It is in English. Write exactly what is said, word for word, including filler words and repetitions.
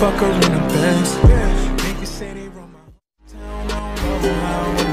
fuck her in the Benz. Niggas say they run my town, I don't love 'em, I don't